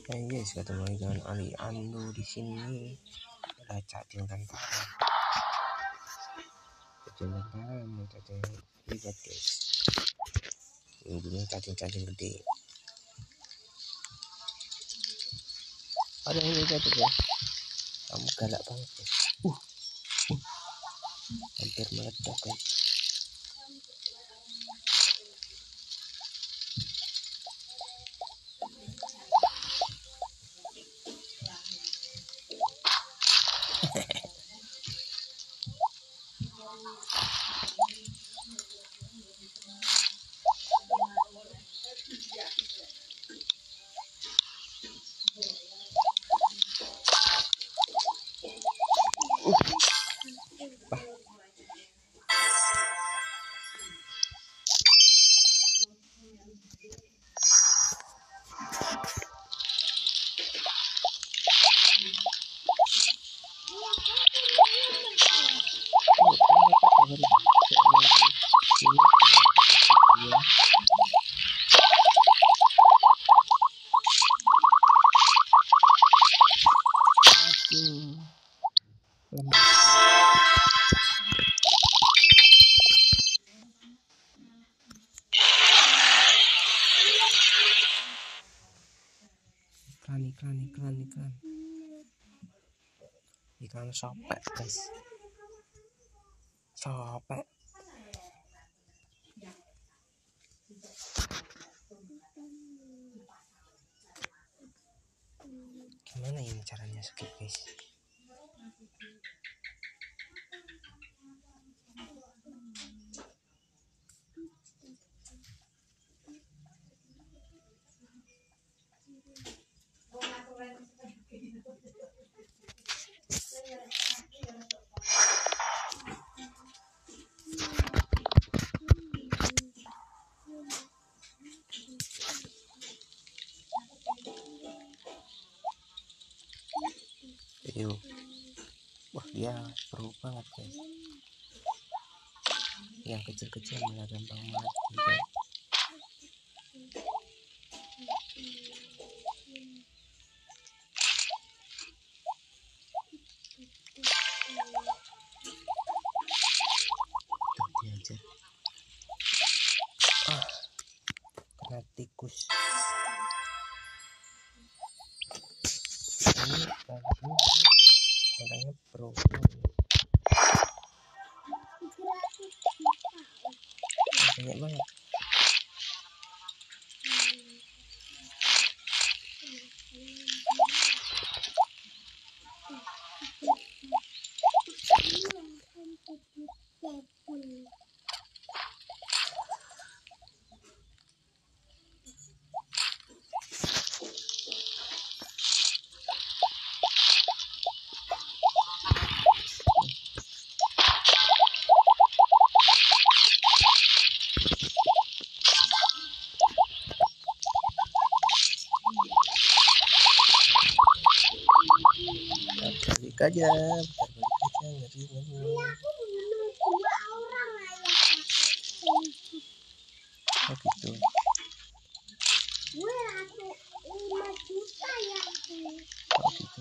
Hey guys, ketemu lagi dengan Ali Ando di sini. Ada cacing tentara. Cacing tentara mau cacing libat guys. Ini dulu cacing gede. Ada yang libat ya. Kamu galak banget guys. Hampir meledak guys. Ikan sopek guys, sopek. Gimana ini caranya skip guys? Wah dia pro banget guys. Yang kecil-kecil malah gampang mati guys. Tuh dia aja. Kena tikus. Ini orangnya pro. Banyak banget. Balik aja ngeri. Oh gitu. Oh gitu.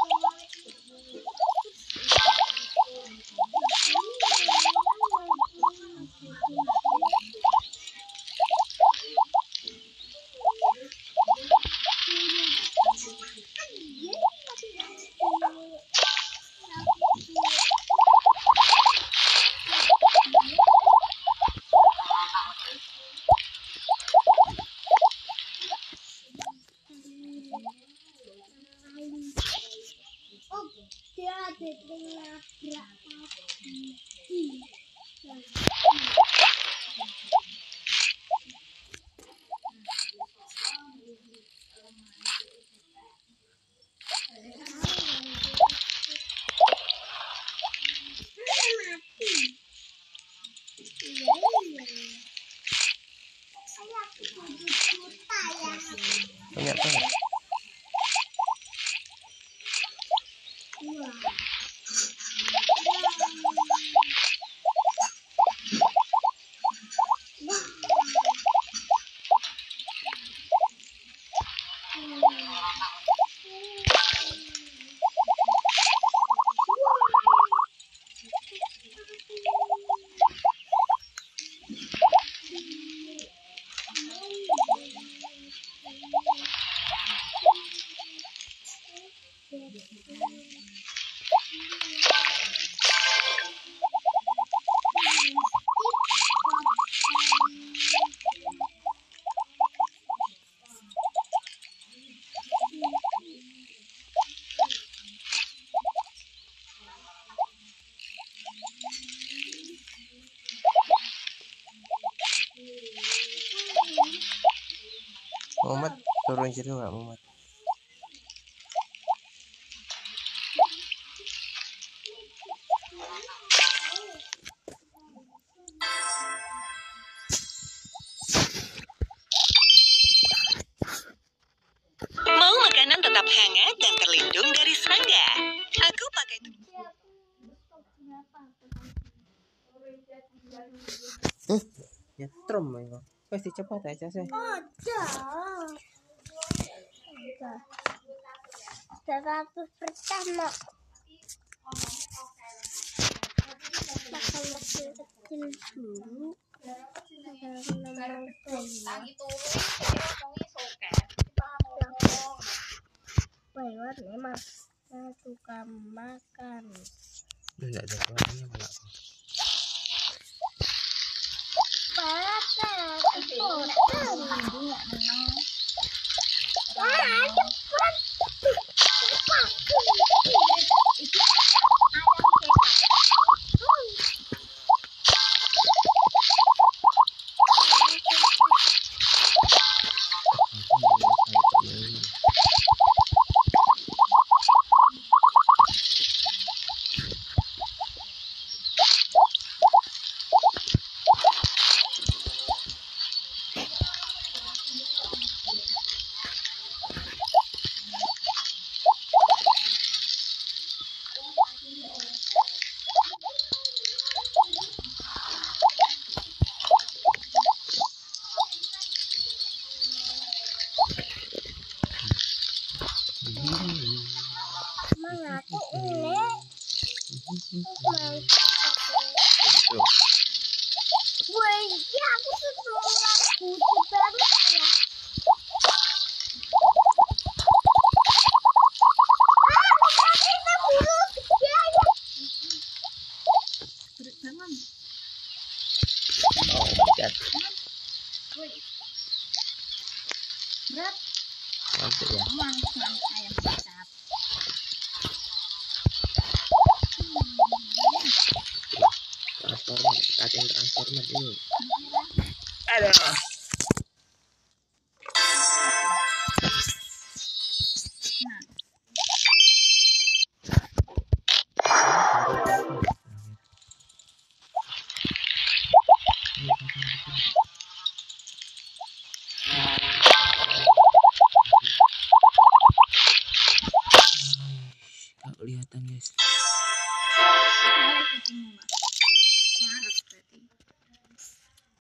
Banyak banget. Muhammad turun situ nggak Muhammad? Mau makanan tetap hangat dan terlindung dari serangga? Aku pakai Ya trum ya. Pasti cepat aja sih. Ada 100% mak. Makan mesin kecil dulu. Lewat memang saya suka makan. Enggak ada suaranya malah. Aku ini Gitu. ya aku sudah lagu baru ya. Berat. Mantap ya. Transformer, cacing transformer ini. Aduh. Nggak kelihatan guys.